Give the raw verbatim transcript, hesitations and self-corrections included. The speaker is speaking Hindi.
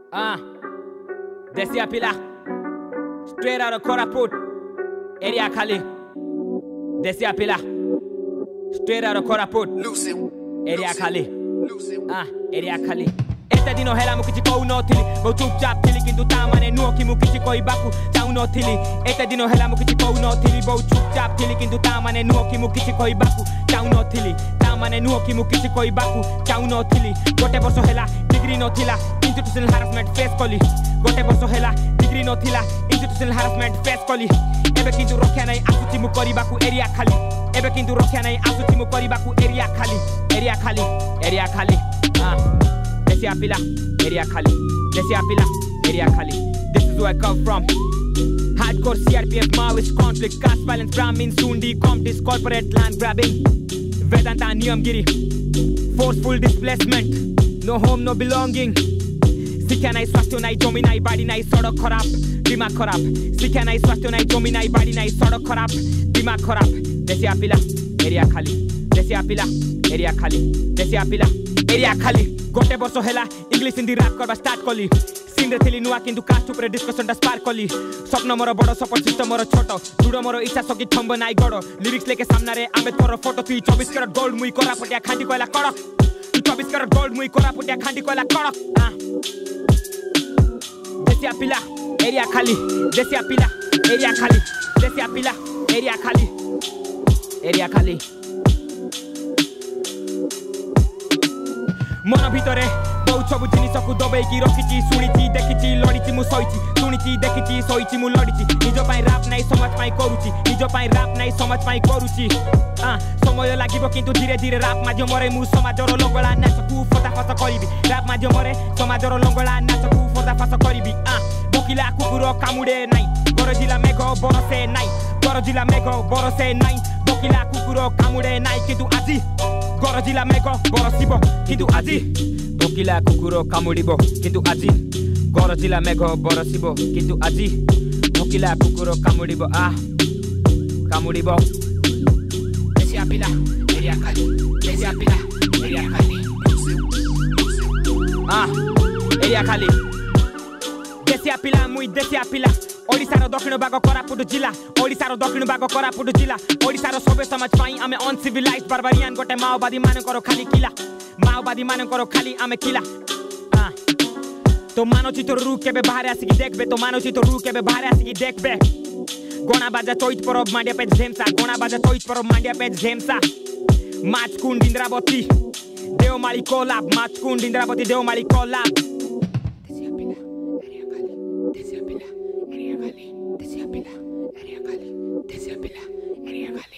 Ah, Desia Pila, straight out of Koraput, area Kali. Desia Pila, straight out of Koraput, area Kali. Ah, area Kali. Este dino hela mu kichi kou no thili, bo chup chap thili kintu ta mane nuo ki mu kichi koi baku chau no thili. Este dino hela mu kichi kou no thili, bo chup chap thili kintu ta mane nuo ki mu kichi koi baku chau no thili. Ta mane nuo ki mu kichi koi baku chau no thili. Gote borso hela degree no thila, institutional harassment face koli. Gote borso hela degree no thila, institutional harassment face koli. Ebe kintu rokhya nai asuchi mu koribaku area khali. Ebe kintu rokhya nai asuchi mu koribaku area khali. Area khali, area khali. Ah, Desia Pila, area khali. Desia Pila, area khali. This is where I come from. Hardcore C R P F, Maoist conflict, caste violence, Brahmin, Sundi, Comtis, corporate land grabbing, Vedanta, Niyamgiri, forceful displacement, no home, no belonging. Sikha nai swastyo nai jomi nai body nai sadak kharab, dimag kharab. Sikha nai swastyo nai jomi nai body nai sadak kharab, dimag kharab. Desia Pila, area khali. Desia Pila, area khali. Desia Pila, area khali. Gote borso hela English Hindi rap korba start koli. Sindre thili nua kintu cast upre discussion ta spark koli. Swapna moro bodo support system moro choto, dudo moro icha soki thombo nai godo. Lyrics leke samna re ame toro photo tu twenty-four karat gold mui kora potia khandi koila kodak. Tu twenty-four karat gold mui kora potia khandi koila kodak. Ah, Desia Pila, area khali. Desia Pila, area khali. Desia Pila, area khali. Area khali. मन भितरे बहुत सब जिनिसकु दबेकी रखिछि सुनिछि देखिछि लडिछि मु सहिछि सुनिछि देखिछि सहिछि मु लडिछि निज पई राप नै समाज पई करूछि निज पई राप नै समाज पई करूछि आ समय लागिबो किंतु धीरे धीरे राप माध्यमरे मु समाजर लंगळा नाचकु फटाफट करिबि राप माध्यमरे समाजर लंगळा नाचकु फटाफट करिबि आ बकिला कुकुर कामुडे नै गरजिला मेघ बरसे नै गरजिला मेघ बरसे नै बकिला कुकुर कामुडे नै किंतु आजि गरजिला मेघ बरसिबो किंतु आजि बकिला कुकुर कामुडिबो किंतु आजि गरजिला मेघ बरसिबो किंतु आजि बकिला कुकुर कामुडिबो आ कामुडिबो Desia Pila, area khali. Desia Pila, area khali. Ah, area khali. Desia Pila mui Desia Pila. ओडिसार दक्षिण भाग कोरापुट जिल्ला ओडिसार दक्षिण भाग कोरापुट जिल्ला ओडिसार सबै समाज पाई आमे अनसिविलाइज्ड बारबारियन गोटे माओवादी मानकर खाली किला माओवादी मानकर खाली आमे किला आ तो मानचित्र रु केबे बाहर आसिकी देखबे तो मानचित्र रु केबे बाहर आसिकी देखबे गोणा बाजा चोइट परब मांडिया पेज झेमसा गोणा बाजा चोइट परब मांडिया पेज झेमसा Machkund Indravati Deomali Kolab Machkund Indravati Deomali Kolab Desia Pila, area khali. Desia Pila, area khali. Desia Pila, area khali.